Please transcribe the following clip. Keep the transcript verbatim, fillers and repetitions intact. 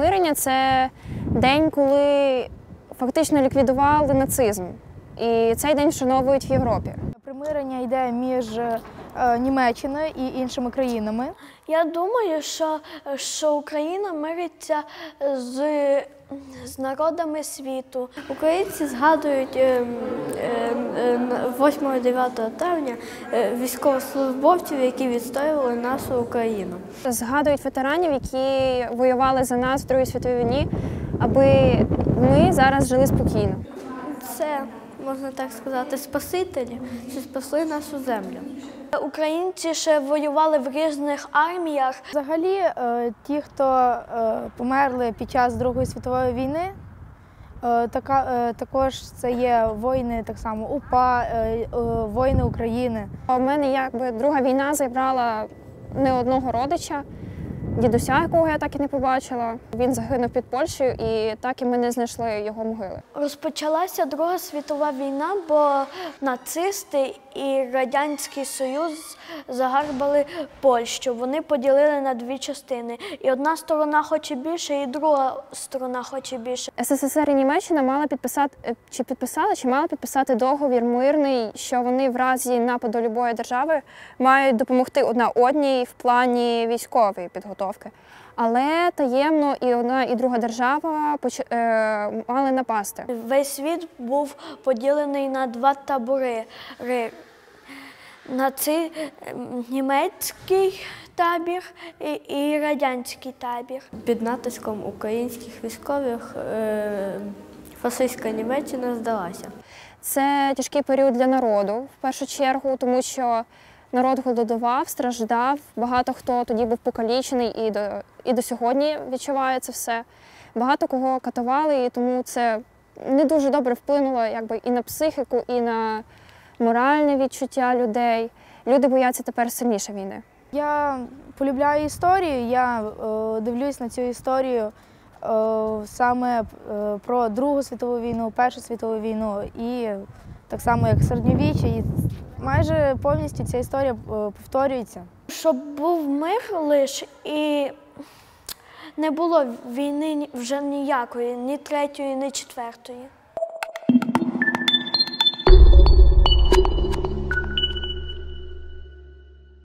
примирення – це день, коли фактично ліквідували нацизм. І цей день вшановують в Європі. Примирення йде між е, Німеччиною і іншими країнами. Я думаю, що, що Україна мириться з, з народами світу. Українці згадують восьмого-дев'ятого травня військовослужбовців, які відстоювали нашу Україну. Згадують ветеранів, які воювали за нас в Другій світовій війні, аби ми зараз жили спокійно. Це, можна так сказати, спасителі, що спасли нашу землю. Українці ще воювали в різних арміях. Взагалі, е, ті, хто е, померли під час Другої світової війни, е, така, е, також це є воїни так само УПА, е, е, воїни України. У мене якби друга війна забрала не одного родича, дідуся, якого я так і не побачила. Він загинув під Польщею, і так і ми не знайшли його могили. Розпочалася Друга світова війна, бо нацисти і Радянський Союз загарбали Польщу. Вони поділили на дві частини. І одна сторона хоче більше, і друга сторона хоче більше. СССР і Німеччина мали підписати, чи підписали, чи мали підписати договір мирний, що вони в разі нападу любої держави мають допомогти одна одній в плані військової підготовки. Але таємно і одна, і друга держава поч... е... мали напасти. Весь світ був поділений на два табори. На цей німецький табір і, і радянський табір. Під натиском українських військових е... фашистська Німеччина здалася. Це тяжкий період для народу, в першу чергу, тому що народ голодував, страждав, багато хто тоді був покалічений і до, і до сьогодні відчуває це все. Багато кого катували, і тому це не дуже добре вплинуло якби, і на психіку, і на моральне відчуття людей. Люди бояться тепер сильніше війни. Я полюбляю історію, я е, дивлюсь на цю історію е, саме е, про Другу світову війну, Першу світову війну і так само як середньовіччя. І майже повністю ця історія повторюється. Щоб був мир лише і не було війни вже ніякої, ні третьої, ні четвертої.